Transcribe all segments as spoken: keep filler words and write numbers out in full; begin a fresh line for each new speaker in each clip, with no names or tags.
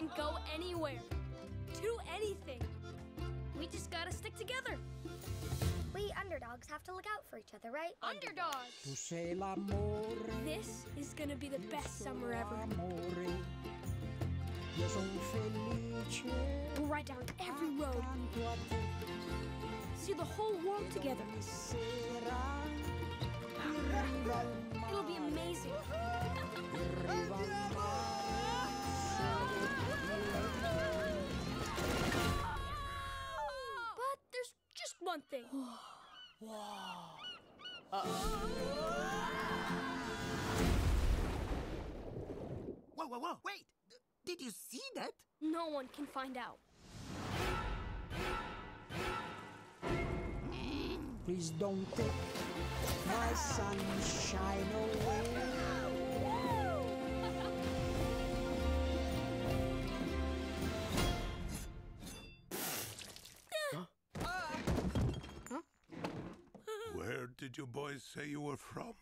can go anywhere, do anything. We just gotta stick together.
We underdogs have to look out for each other, right?
Underdogs!
Tu sei l'amore.
This is gonna be the best summer ever.
Amore. Io son felice.
We'll ride down every road,
accanto a te.
see the whole world together.
Ogni sera in riva al mare.
It'll be amazing.
In riva al mare.
But there's just one thing.
Whoa, whoa, whoa, wait! D- did you see that?
No one can find out.
Please don't take my sunshine away.
Where did you boys say you were from?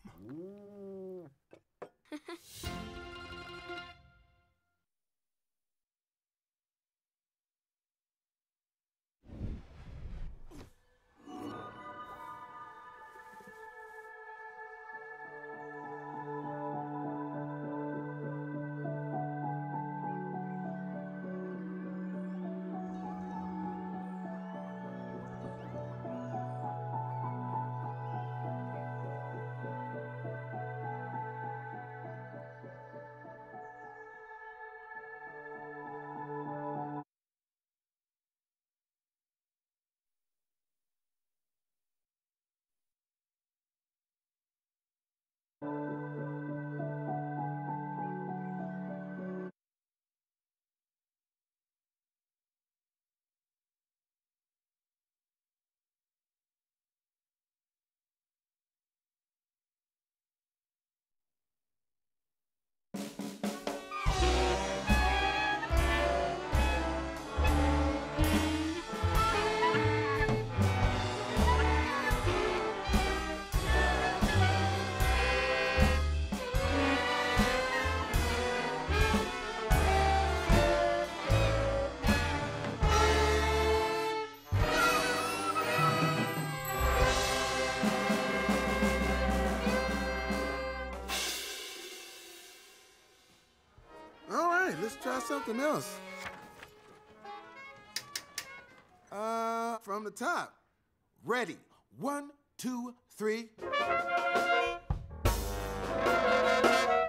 Let's try something else. Uh, from the top. Ready. One, two, three.